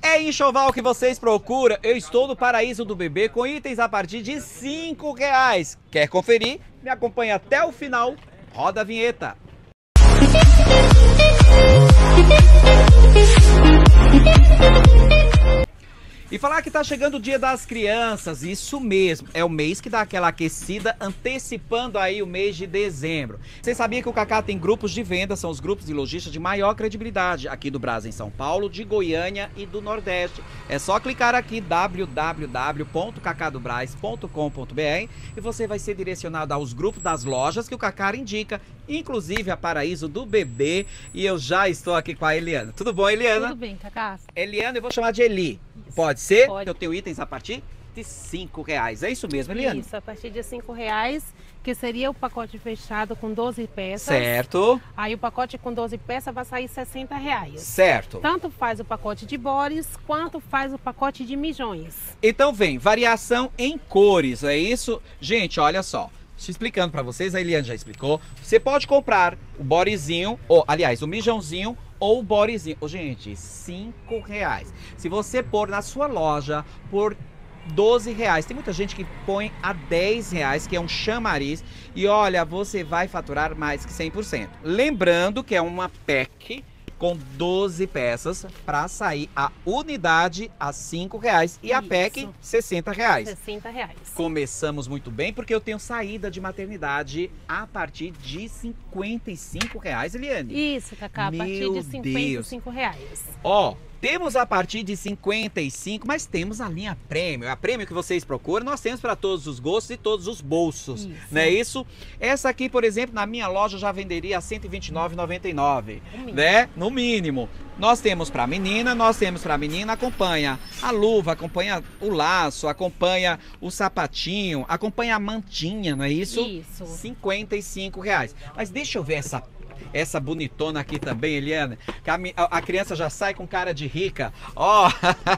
É enxoval que vocês procuram? Eu estou no Paraíso do Bebê com itens a partir de R$5. Quer conferir? Me acompanha até o final. Roda a vinheta. E falar que tá chegando o Dia das Crianças, isso mesmo, é o mês que dá aquela aquecida, antecipando aí o mês de dezembro. Você sabia que o Cacá tem grupos de venda, são os grupos de lojistas de maior credibilidade aqui do Brasil, em São Paulo, de Goiânia e do Nordeste. É só clicar aqui www.cacadobras.com.br e você vai ser direcionado aos grupos das lojas que o Cacá indica, inclusive a Paraíso do Bebê. E eu já estou aqui com a Eliana. Tudo bom, Eliana? Tudo bem, Cacá. Eliana, eu vou chamar de Eli. Pode ser? Pode. Eu tenho itens a partir de R$5. É isso mesmo, Eliana? Isso, a partir de R$5, que seria o pacote fechado com 12 peças. Certo. Aí o pacote com 12 peças vai sair R$60. Certo. Tanto faz o pacote de bores, quanto faz o pacote de mijões. Então vem, variação em cores, é isso? Gente, olha só. Te explicando pra vocês, a Eliana já explicou. Você pode comprar o borezinho, ou aliás, o mijãozinho ou o borezinho. Oh, gente, R$5. Se você pôr na sua loja por R$12, tem muita gente que põe a R$10, que é um chamariz. E olha, você vai faturar mais que 100%. Lembrando que é uma pack com 12 peças para sair a unidade a R$5 e a pack R$60. R$60. Começamos muito bem porque eu tenho saída de maternidade a partir de R$55, Eliane. Isso, Cacá, a partir de R$55. Ó, temos a partir de 55, mas temos a linha Prêmio. A Prêmio que vocês procuram, nós temos para todos os gostos e todos os bolsos. Isso. Não é isso? Essa aqui, por exemplo, na minha loja já venderia a R$129,99, né? No mínimo. Nós temos para menina, acompanha a luva, acompanha o laço, acompanha o sapatinho, acompanha a mantinha, não é isso? Isso. R$55. Mas deixa eu ver essa bonitona aqui também, Eliana, que a criança já sai com cara de rica, ó,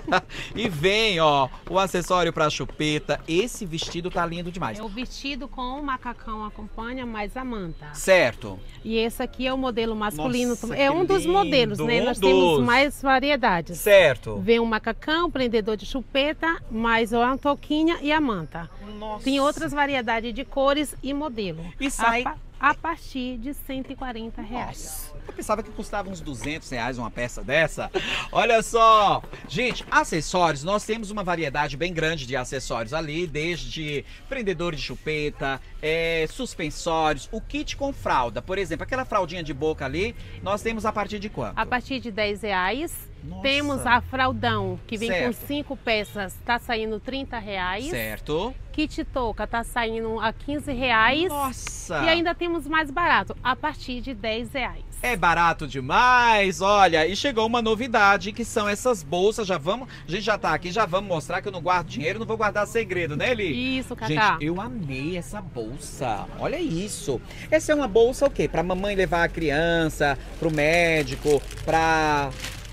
e vem, ó, o acessório para chupeta. Esse vestido tá lindo demais. É o vestido com o macacão acompanha, mais a manta. Certo. E esse aqui é o modelo masculino. Nossa, é um dos modelos, né? Nós temos mais variedades. Certo. Vem o macacão, prendedor de chupeta, mais a touquinha e a manta. Nossa. Tem outras variedades de cores e modelo. E sai a partir de R$140. Nossa, eu pensava que custava uns R$200 uma peça dessa. Olha só. Gente, acessórios, nós temos uma variedade bem grande de acessórios ali, desde prendedor de chupeta, suspensórios, o kit com fralda. Por exemplo, aquela fraldinha de boca ali, nós temos a partir de quanto? A partir de R$10. Nossa. Temos a fraldão, que vem certo. com 5 peças, tá saindo R$30. Certo. Kit touca tá saindo a R$15. Nossa. E ainda temos mais barato, a partir de R$10. É barato demais, olha, e chegou uma novidade que são essas bolsas, a gente já tá aqui, já vamos mostrar que eu não guardo dinheiro, não vou guardar segredo, né, Eli? Isso, Cacá. Gente, eu amei essa bolsa, olha isso. Essa é uma bolsa o quê? Pra mamãe levar a criança, pro médico, pra...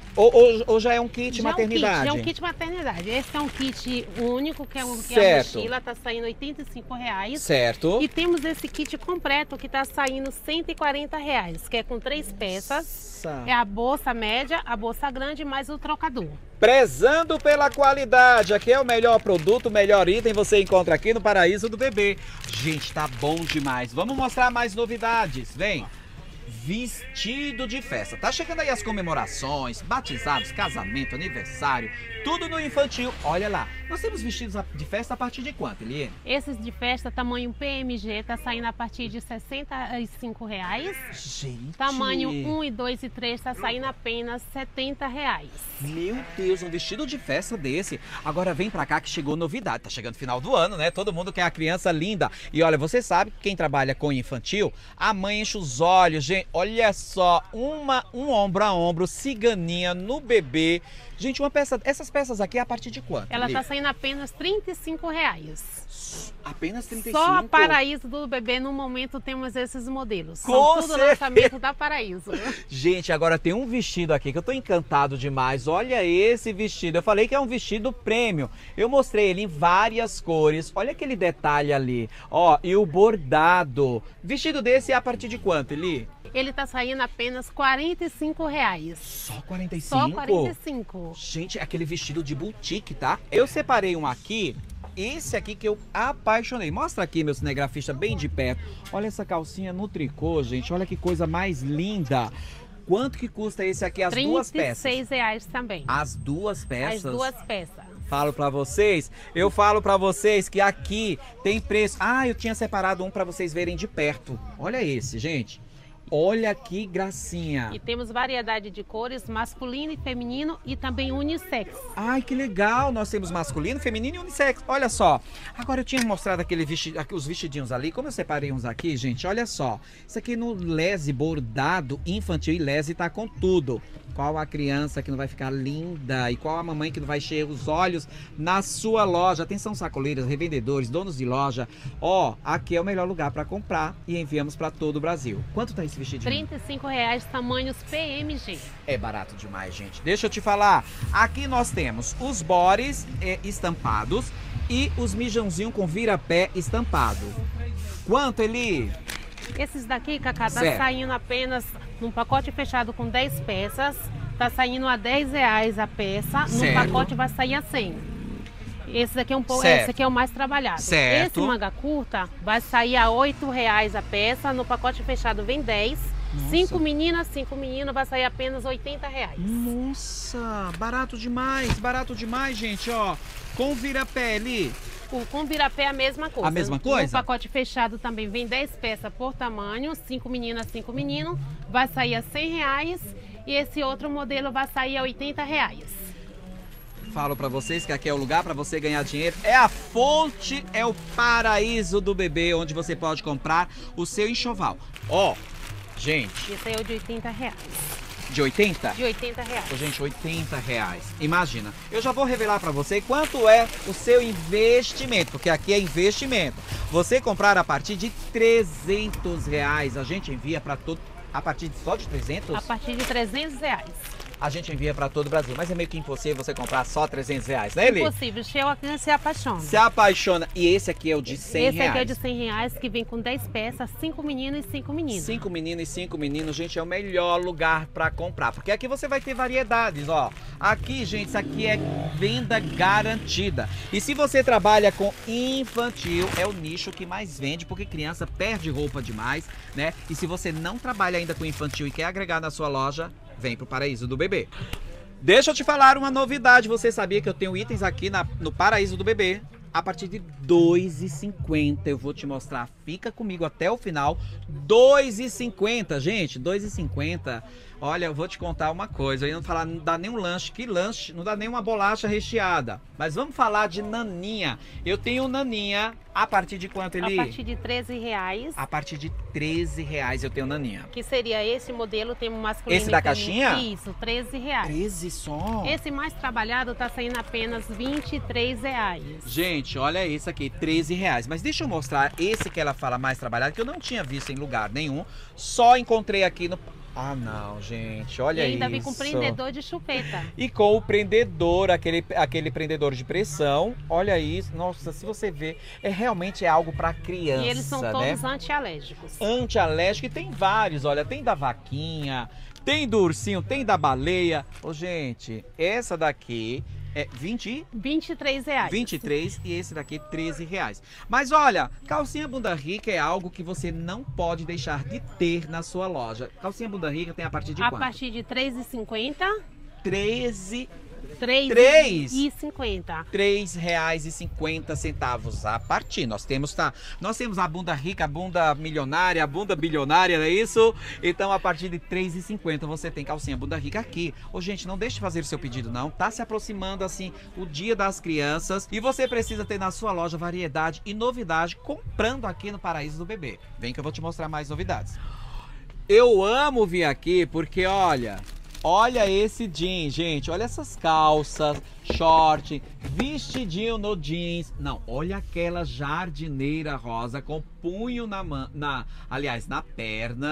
Ou já é um kit maternidade? Já é um kit maternidade. Esse é um kit único, que é a mochila, tá saindo R$85. Certo. E temos esse kit completo que tá saindo R$140, que é com 3 peças. Nossa. É a bolsa média, a bolsa grande, mais o trocador. Prezando pela qualidade, aqui é o melhor produto, o melhor item, você encontra aqui no Paraíso do Bebê. Gente, tá bom demais. Vamos mostrar mais novidades, vem. Vestido de festa. Tá chegando aí as comemorações, batizados, casamento, aniversário, tudo no infantil. Olha lá, nós temos vestidos de festa a partir de quanto, Eliane? Esses de festa, tamanho PMG, tá saindo a partir de R$65. Gente! Tamanho 1, e 2 e 3 tá saindo apenas R$70. Meu Deus, um vestido de festa desse. Agora vem pra cá que chegou novidade. Tá chegando final do ano, né? Todo mundo quer a criança linda. E olha, você sabe que quem trabalha com infantil, a mãe enche os olhos, gente. Olha só, um ombro a ombro, ciganinha no bebê. Gente, essas peças aqui é a partir de quanto? Ela tá saindo apenas R$35. Apenas 35? Só a Paraíso do Bebê, no momento, temos esses modelos. São Com tudo certeza. lançamento da Paraíso. Gente, agora tem um vestido aqui que eu tô encantado demais. Olha esse vestido. Eu falei que é um vestido premium. Eu mostrei ele em várias cores. Olha aquele detalhe ali. Ó, e o bordado. Vestido desse é a partir de quanto, Eli? Ele tá saindo apenas R$ 45. Só 45? Só 45. Gente, é aquele vestido de boutique, tá? Eu separei um aqui, esse aqui que eu apaixonei. Mostra aqui, meu cinegrafista, bem de perto. Olha essa calcinha no tricô, gente. Olha que coisa mais linda. Quanto que custa esse aqui, as duas peças? R$ 36 também. As duas peças? As duas peças. Eu falo pra vocês que aqui tem preço. Ah, eu tinha separado um pra vocês verem de perto. Olha esse, gente. Olha que gracinha. E temos variedade de cores, masculino e feminino e também unissex. Ai, que legal. Nós temos masculino, feminino e unissex. Olha só. Agora eu tinha mostrado os vestidinhos ali. Como eu separei uns aqui, gente, olha só. Isso aqui no lese bordado infantil e lese tá com tudo. Qual a criança que não vai ficar linda e qual a mamãe que não vai encher os olhos na sua loja. Atenção, sacoleiras, revendedores, donos de loja. Ó, aqui é o melhor lugar para comprar e enviamos para todo o Brasil. Quanto tá esse vestidinho? R$ 35, tamanhos PMG. É barato demais, gente. Deixa eu te falar. Aqui nós temos os bores estampados e os mijãozinhos com virapé estampado. Quanto, Eli? Esses daqui, Cacá, tá Certo. saindo apenas num pacote fechado com 10 peças. Tá saindo a R$10 a peça. Certo. No pacote vai sair a 100. Esse daqui é um pouco, Certo. esse aqui é o mais trabalhado. Certo. Esse manga curta vai sair a R$8 a peça. No pacote fechado vem 10. Nossa. 5 meninas, 5 meninos, vai sair apenas R$80. Nossa, barato demais, gente, ó. Com virapé, Eli. Com virapé a mesma coisa. A mesma coisa? No pacote fechado também vem 10 peças por tamanho, 5 meninas, 5 meninos, vai sair a R$100 e esse outro modelo vai sair a R$80. Falo pra vocês que aqui é o lugar pra você ganhar dinheiro. É a fonte, é o paraíso do bebê, onde você pode comprar o seu enxoval. Ó, gente, Esse aí é o de R$80. de 80? De R$80. Ô, gente, R$80. Imagina, eu já vou revelar pra você quanto é o seu investimento, porque aqui é investimento. Você comprar a partir de R$300, a gente envia pra todo... A partir só de 300? A partir de R$300. A gente envia pra todo o Brasil, mas é meio que impossível você comprar só R$300, né, Eli? Impossível, cheio a criança se apaixona. Se apaixona. E esse aqui é o de R$100. Esse aqui é de R$100, que vem com 10 peças, 5 meninos e 5 meninos. 5 meninos e 5 meninos, gente, é o melhor lugar pra comprar. Porque aqui você vai ter variedades, ó. Aqui, gente, isso aqui é venda garantida. E se você trabalha com infantil, é o nicho que mais vende, porque criança perde roupa demais, né? E se você não trabalha ainda com infantil e quer agregar na sua loja, vem pro Paraíso do Bebê. Deixa eu te falar uma novidade. Você sabia que eu tenho itens aqui no Paraíso do Bebê? A partir de R$2,50 eu vou te mostrar. Fica comigo até o final. R$2,50, gente. R$2,50. Olha, eu vou te contar uma coisa. Eu ia falar, não dá nem um lanche. Que lanche? Não dá nem uma bolacha recheada. Mas vamos falar de naninha. Eu tenho naninha a partir de quanto, Eli? A partir de R$13. A partir de R$13 eu tenho naninha. Que seria esse modelo, tem um masculino. Esse da e feminino. caixinha? Isso, R$13. 13 só? Esse mais trabalhado tá saindo apenas R$23. Gente, olha esse aqui, R$13. Mas deixa eu mostrar esse que ela fala mais trabalhado, que eu não tinha visto em lugar nenhum. Só encontrei aqui no... Ah, não, gente, olha isso. E ainda vem com prendedor de chupeta. E com o prendedor, aquele prendedor de pressão. Olha isso. Nossa, se você ver, realmente é algo para criança, E eles são né? todos antialérgicos. Antialérgico, e tem vários, olha, tem da vaquinha, tem do ursinho, tem da baleia. Ô, gente, essa daqui é R$23. 23 e esse daqui R$13. Mas olha, calcinha bunda rica é algo que você não pode deixar de ter na sua loja. Calcinha bunda rica tem a partir de A quanto? partir de R$3,50. 13 R$3,50. R$3,50 a partir. Nós temos a bunda rica, a bunda milionária, a bunda bilionária, não é isso? Então, a partir de R$3,50 você tem calcinha bunda rica aqui. Ô, gente, não deixe de fazer o seu pedido, não. Tá se aproximando, assim, o Dia das Crianças e você precisa ter na sua loja variedade e novidade comprando aqui no Paraíso do Bebê. Vem que eu vou te mostrar mais novidades. Eu amo vir aqui porque, olha esse jeans, gente. Olha essas calças, short, vestidinho no jeans. Não, olha aquela jardineira rosa com punho na perna.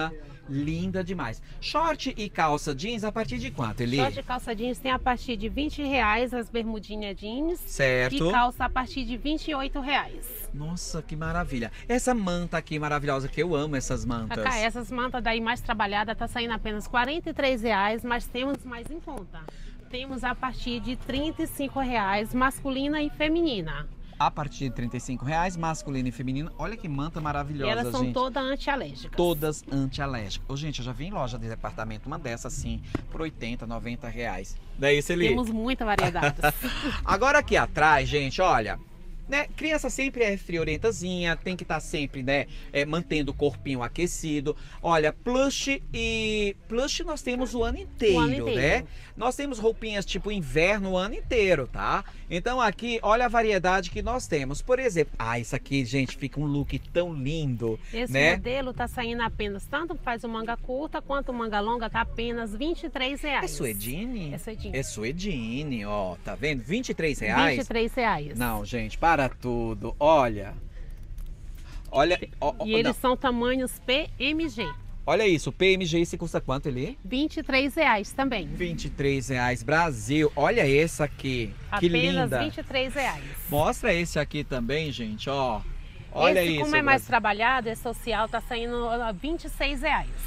linda demais. Short e calça jeans a partir de quanto, Eli? Short e calça jeans tem a partir de R$20 as bermudinhas jeans. Certo. E calça a partir de R$28. Nossa, que maravilha. Essa manta aqui maravilhosa, que eu amo essas mantas. Cacá, essas mantas daí mais trabalhadas tá saindo apenas R$43, mas temos mais em conta. Temos a partir de R$35, masculina e feminina. A partir de R$35, masculino e feminino. Olha que manta maravilhosa, E elas são gente. todas antialérgicas. Todas antialérgicas. Ô, gente, eu já vi em loja de departamento uma dessa assim, por R$80, R$90. Daí, Celi. Temos muita variedade. Agora aqui atrás, gente, olha, né? Criança sempre é friorentazinha, tem que estar sempre, né, mantendo o corpinho aquecido. Olha, plush nós temos o ano inteiro, né? Nós temos roupinhas tipo inverno o ano inteiro, tá? Então aqui, olha a variedade que nós temos. Por exemplo, isso aqui, gente, fica um look tão lindo, Esse né? modelo tá saindo apenas, tanto faz o manga curta quanto o manga longa, tá apenas R$23. É suedine? É suedine. É suedine, ó, tá vendo? R$23? R$23. Não, gente, para tudo. Olha. Olha. E eles são tamanhos PMG. Olha isso, o PMG esse custa quanto, Eli? R$23 também. R$23, Brasil. Olha esse aqui, que linda. Apenas R$23. Mostra esse aqui também, gente, ó. Olha esse, isso. como é mais Brasil. trabalhado, é social, tá saindo R$26.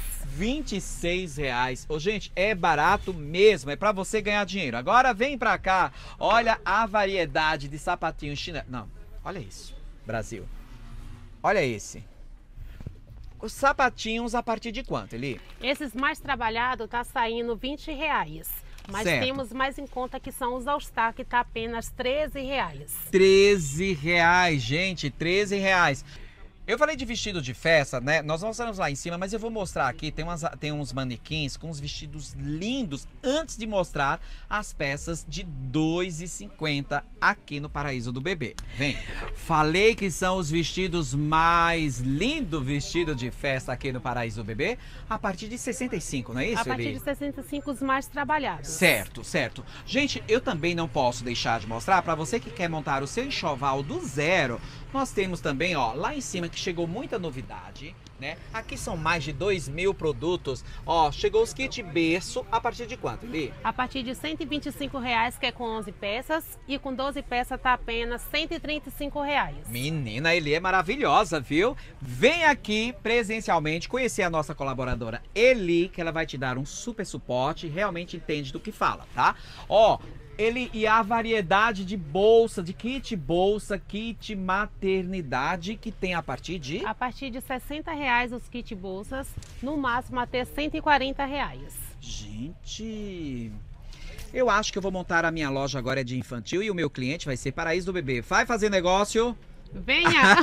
R$26. Ô, gente, é barato mesmo, é pra você ganhar dinheiro. Agora vem pra cá, olha a variedade de sapatinhos chinês. Não, olha isso, Brasil. Olha esse. Os sapatinhos a partir de quanto, Eli? Esses mais trabalhados tá saindo R$20. Mas Certo. temos mais em conta que são os All Star, que tá apenas R$13. R$13, gente, R$13. Eu falei de vestido de festa, né? Nós mostramos lá em cima, mas eu vou mostrar aqui. Tem uns manequins com uns vestidos lindos antes de mostrar as peças de R$2,50 aqui no Paraíso do Bebê. Vem. Falei que são os vestidos mais lindos, vestido de festa aqui no Paraíso do Bebê, a partir de 65, não é isso, A partir Eli? de 65 os mais trabalhados. Certo, certo. Gente, eu também não posso deixar de mostrar para você que quer montar o seu enxoval do zero. Nós temos também, ó, lá em cima que chegou muita novidade, né? Aqui são mais de 2.000 produtos. Ó, chegou os kit berço a partir de quanto, Eli? A partir de R$125, que é com 11 peças, e com 12 peças tá apenas R$135. Menina, Eli é maravilhosa, viu? Vem aqui presencialmente conhecer a nossa colaboradora Eli, que ela vai te dar um super suporte, realmente entende do que fala, tá? Ó, e a variedade de bolsa, de kit bolsa, kit maternidade, que tem a partir de... A partir de R$60 os kit bolsas, no máximo até R$140. Gente, eu acho que eu vou montar a minha loja agora de infantil e o meu cliente vai ser Paraíso do Bebê. Vai fazer negócio? Venha!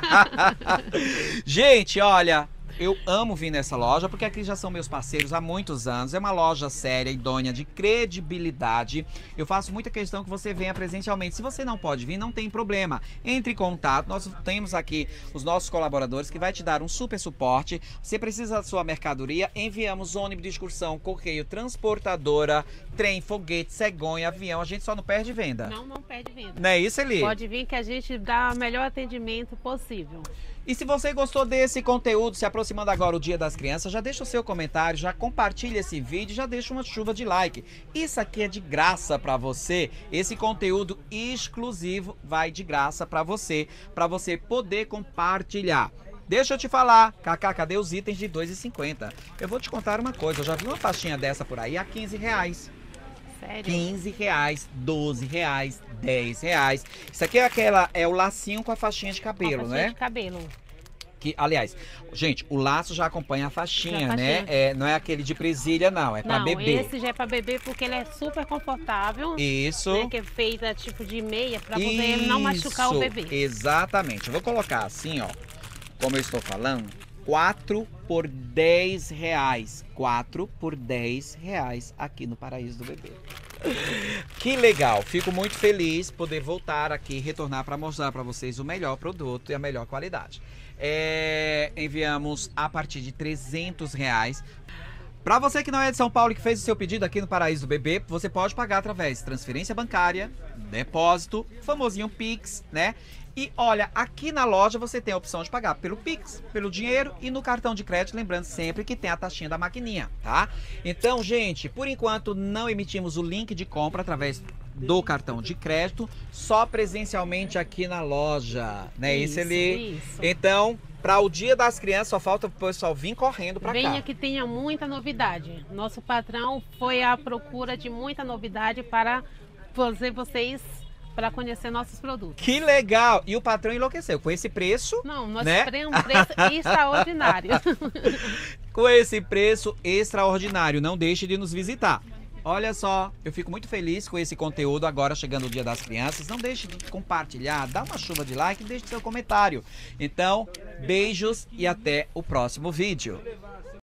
Gente, olha... Eu amo vir nessa loja porque aqui já são meus parceiros há muitos anos. É uma loja séria, idônea, de credibilidade. Eu faço muita questão que você venha presencialmente. Se você não pode vir, não tem problema. Entre em contato. Nós temos aqui os nossos colaboradores que vai te dar um super suporte. Você precisa da sua mercadoria, enviamos ônibus de excursão, correio, transportadora, trem, foguete, cegonha, avião. A gente só não perde venda. Não perde venda. Não é isso, Eli? Pode vir que a gente dá o melhor atendimento possível. E se você gostou desse conteúdo, se aproximando agora o Dia das Crianças, já deixa o seu comentário, já compartilha esse vídeo, já deixa uma chuva de like. Isso aqui é de graça para você. Esse conteúdo exclusivo vai de graça para você poder compartilhar. Deixa eu te falar, Cacá, cadê os itens de R$2,50? Eu vou te contar uma coisa, eu já vi uma faixinha dessa por aí a R$15. Sério? R$15, R$12, R$10. Isso aqui é o lacinho com a faixinha de cabelo, Uma faixinha né? de cabelo. Que, aliás, gente, o laço já acompanha a faixinha, Já a né? faixinha. Não é aquele de presilha, não. É pra Não, bebê. esse já é pra bebê porque ele é super confortável. Isso. Né, que é feita tipo de meia pra você não machucar o bebê. Exatamente. Eu vou colocar assim, ó. Como eu estou falando, 4 por R$10. 4 por R$10 aqui no Paraíso do Bebê. Que legal, fico muito feliz poder voltar aqui, retornar para mostrar para vocês o melhor produto e a melhor qualidade. Enviamos a partir de R$300 Para você que não é de São Paulo e que fez o seu pedido aqui no Paraíso do Bebê, você pode pagar através de transferência bancária, depósito, famosinho Pix, né? E olha, aqui na loja você tem a opção de pagar pelo Pix, pelo dinheiro e no cartão de crédito, lembrando sempre que tem a taxinha da maquininha, tá? Então, gente, por enquanto não emitimos o link de compra através do cartão de crédito, só presencialmente aqui na loja, né? Isso. Então, para o Dia das Crianças, só falta o pessoal vir correndo para cá. Venha que tenha muita novidade. Nosso patrão foi à procura de muita novidade para fazer vocês para conhecer nossos produtos. Que legal! E o patrão enlouqueceu com esse preço. Não, nós né? um preço extraordinário. Com esse preço extraordinário, não deixe de nos visitar. Olha só, eu fico muito feliz com esse conteúdo agora chegando o Dia das Crianças. Não deixe de compartilhar, dá uma chuva de like e deixe seu comentário. Então, beijos e até o próximo vídeo.